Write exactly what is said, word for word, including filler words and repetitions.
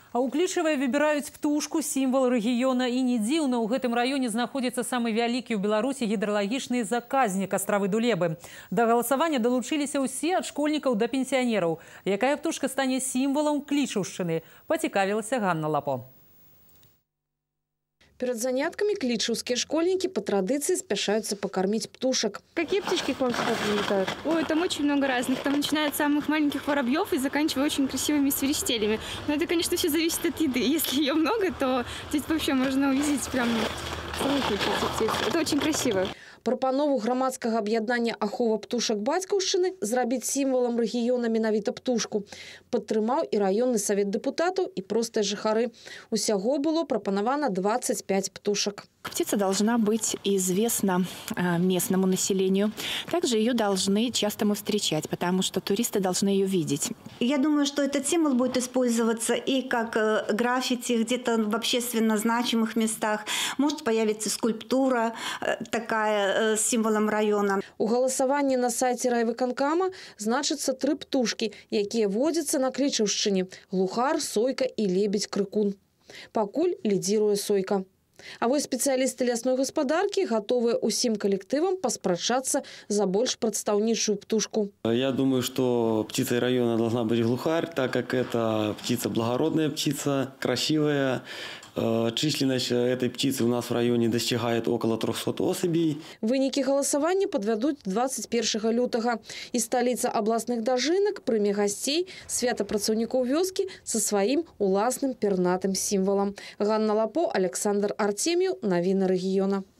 А ў Клічавай выбіраюць птушку, сімвал рэгіёна. І не дзіўна, у гэтым раёне знаходзіцца самы вялікі ў Беларусі гідралагічны заказнік астравы Дулебы. Да галасавання далучыліся ўсе ад школьнікаў да пенсіянераў. Якая птушка стане сімвалам Клічаўшчыны? Пацікавілася Ганна Лапо. Перед занятками кличевские школьники по традиции спешаются покормить птушек. Какие птички к вам сюда прилетают? Ой, там очень много разных. Там начинают с самых маленьких воробьев и заканчивая очень красивыми свиристелями. Но это, конечно, все зависит от еды. Если ее много, то здесь вообще можно увидеть прям самую кучу птиц. Это очень красиво. Прапанову грамадскага аб'яднання ахова птушак бацькаўшчыны зрабіць сімвалам рэгіёна менавіта птушку падтрымаў і раённы савет дэпутатаў і простыя жыхары. Усяго было прапанавана двадцать пять птушек. Птица должна быть известна местному населению. Также ее должны часто мы встречать, потому что туристы должны ее видеть. Я думаю, что этот символ будет использоваться и как граффити где-то в общественно значимых местах. Может появиться скульптура такая с символом района. У галасаванні на сайце райвыканкама значыцца тры птушкі, якія водзяцца на Клічаўшчыне: глухар, сойка і лебедь-крыкун. Пакуль лідзіруе сойка. А вось спецыялісты лясной гаспадаркі гатовыя усім калектывам паспрачацца за больш прадстаўнічую птушку. Я думаю, что птицей района должна быть глухарь, так как это птица благородная птица, красивая. Численность этой птицы у нас в районе достигает около трёхсот особей. Вынікі галасавання падвядуць двадцать первого лютага. І сталіца абласных дажынак прыме гасцей, свята працаўнікоў вёскі са сваім уласным пернатым сімвалам. Ганна Лапо, Александр Артемьев, навіны рэгіёна.